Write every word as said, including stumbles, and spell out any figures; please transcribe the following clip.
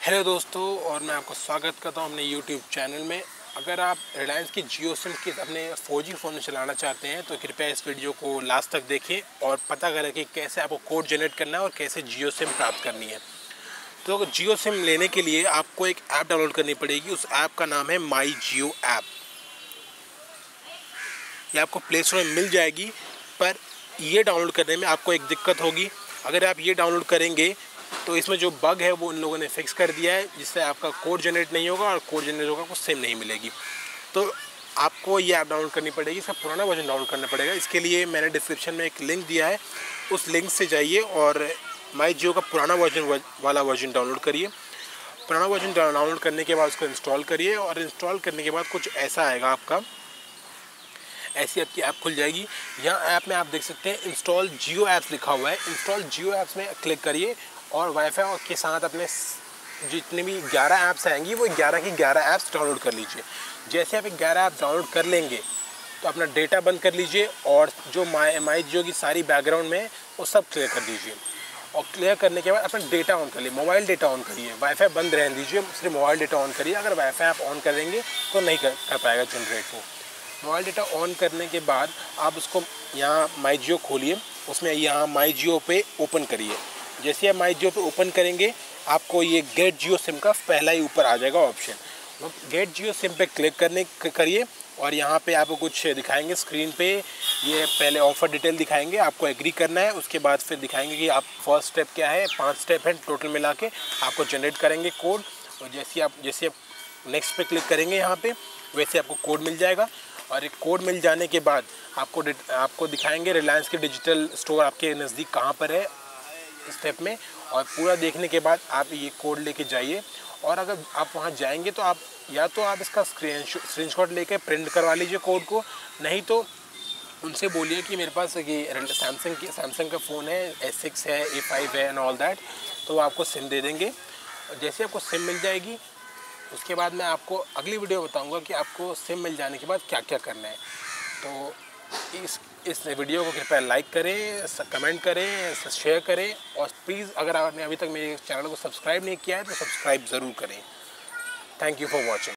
Hello दोस्तों, और मैं आपको स्वागत करता हूं अपने यूट्यूब चैनल में। अगर आप रिलायंस की जियो सिम के अपने फोर जी फ़ोन में चलाना चाहते हैं तो कृपया इस वीडियो को लास्ट तक देखें और पता करें कि कैसे आपको कोड जनरेट करना है और कैसे जियो सिम प्राप्त करनी है। तो अगर जियो सिम लेने के लिए आपको एक ऐप डाउनलोड करनी पड़ेगी। उस ऐप का नाम है माई जियो ऐप। ये आपको प्ले स्टोर में मिल जाएगी, पर ये डाउनलोड करने में आपको एक दिक्कत होगी। अगर आप ये डाउनलोड करेंगे तो इसमें जो बग है वो उन लोगों ने फिक्स कर दिया है, जिससे आपका कोड जनरेट नहीं होगा और कोड जनरेट होगा आपको सिम नहीं मिलेगी। तो आपको ये ऐप डाउनलोड करनी पड़ेगी, इसका पुराना वर्जन डाउनलोड करना पड़ेगा। इसके लिए मैंने डिस्क्रिप्शन में एक लिंक दिया है, उस लिंक से जाइए और माई जियो का पुराना वर्जन वाला वर्जन डाउनलोड करिए। पुराना वर्जन डाउनलोड करने के बाद उसको इंस्टॉल करिए और इंस्टॉल करने के बाद कुछ ऐसा आएगा, आपका ऐसी आपकी ऐप खुल जाएगी। यहाँ ऐप में आप देख सकते हैं इंस्टॉल जियो ऐप्स लिखा हुआ है। इंस्टॉल जियो ऐप्स में क्लिक करिए और वाईफाई के साथ अपने जितने भी ग्यारह ऐप्स आएंगी वो ग्यारह की ग्यारह ऐप्स डाउनलोड कर लीजिए। जैसे आप ग्यारह ऐप डाउनलोड कर लेंगे तो अपना डेटा बंद कर लीजिए और जो माई माई जियो की सारी बैकग्राउंड में वो सब क्लियर कर दीजिए। और क्लियर करने के बाद अपना डेटा ऑन कर लिए, मोबाइल डेटा ऑन करिए। वाईफाई बंद रहने दीजिए, सिर्फ मोबाइल डेटा ऑन करिए। अगर वाईफाई आप ऑन करेंगे तो नहीं कर, कर पाएगा जनरेट वो। मोबाइल डेटा ऑन करने के बाद आप उसको यहाँ माई जियो खोलिए, उसमें यहाँ माई जियो पे ओपन करिए। जैसे आप माई जियो पे ओपन करेंगे आपको ये गेट जियो सिम का पहला ही ऊपर आ जाएगा ऑप्शन। गेट जियो सिम पे क्लिक करने करिए और यहाँ पे आपको कुछ दिखाएंगे स्क्रीन पे। ये पहले ऑफ़र डिटेल दिखाएंगे, आपको एग्री करना है। उसके बाद फिर दिखाएंगे कि आप फर्स्ट स्टेप क्या है। पाँच स्टेप हैं टोटल मिला के, आपको जनरेट करेंगे कोड। और जैसे आप जैसे आप नेक्स्ट पे क्लिक करेंगे यहाँ पे, वैसे आपको कोड मिल जाएगा। और एक कोड मिल जाने के बाद आपको आपको दिखाएंगे रिलायंस के डिजिटल स्टोर आपके नज़दीक कहाँ पर है स्टेप में। और पूरा देखने के बाद आप ये कोड लेके जाइए। और अगर आप वहाँ जाएंगे तो आप या तो आप इसका स्क्रीन स्क्रीनशॉट लेके प्रिंट करवा लीजिए कोड को, नहीं तो उनसे बोलिए कि मेरे पास ये सैमसंग की सैमसंग का फ़ोन है, एस सिक्स है, ए फाइव है एंड ऑल दैट, तो वो आपको सिम दे देंगे। जैसे आपको सिम मिल जाएगी उसके बाद मैं आपको अगली वीडियो बताऊंगा कि आपको सिम मिल जाने के बाद क्या क्या करना है। तो इस इस वीडियो को कृपया लाइक करें, कमेंट करें, शेयर करें और प्लीज़ अगर आपने अभी तक मेरे चैनल को सब्सक्राइब नहीं किया है तो सब्सक्राइब ज़रूर करें। Thank you for watching.